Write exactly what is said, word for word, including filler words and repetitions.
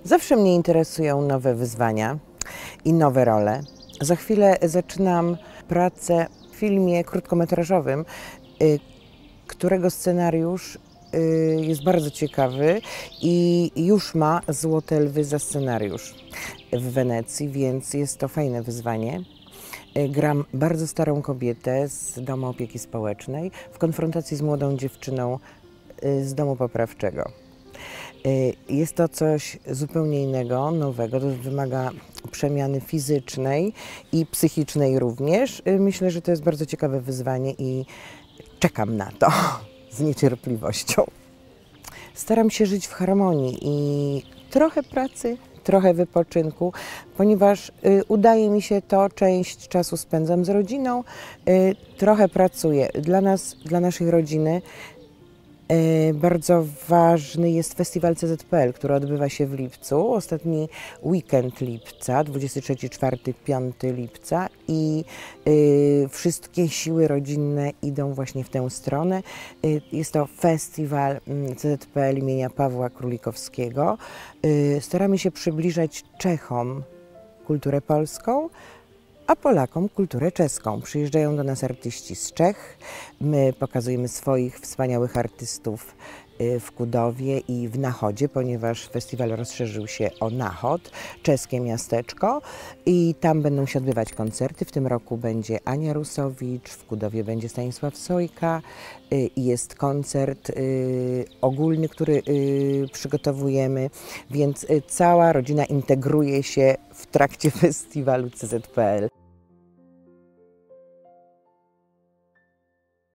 Zawsze mnie interesują nowe wyzwania i nowe role. Za chwilę zaczynam pracę w filmie krótkometrażowym, y, którego scenariusz y, jest bardzo ciekawy i już ma Złote Lwy za scenariusz w Wenecji, więc jest to fajne wyzwanie. Y, Gram bardzo starą kobietę z domu opieki społecznej w konfrontacji z młodą dziewczyną y, z domu poprawczego. Jest to coś zupełnie innego, nowego, to wymaga przemiany fizycznej i psychicznej również. Myślę, że to jest bardzo ciekawe wyzwanie i czekam na to z niecierpliwością. Staram się żyć w harmonii i trochę pracy, trochę wypoczynku, ponieważ y, udaje mi się to, część czasu spędzam z rodziną, y, trochę pracuję. Dla nas, dla naszej rodziny bardzo ważny jest festiwal C Z P L, który odbywa się w lipcu, ostatni weekend lipca, dwudziestego trzeciego, czwartego, piątego lipca i y, wszystkie siły rodzinne idą właśnie w tę stronę. Y, jest to festiwal C Z P L imienia Pawła Królikowskiego. Y, staramy się przybliżać Czechom kulturę polską, a Polakom kulturę czeską. Przyjeżdżają do nas artyści z Czech, my pokazujemy swoich wspaniałych artystów w Kudowie i w Nachodzie, ponieważ festiwal rozszerzył się o Nachod, czeskie miasteczko, i tam będą się odbywać koncerty. W tym roku będzie Ania Rusowicz, w Kudowie będzie Stanisław Sojka i jest koncert ogólny, który przygotowujemy, więc cała rodzina integruje się w trakcie festiwalu C Z P L.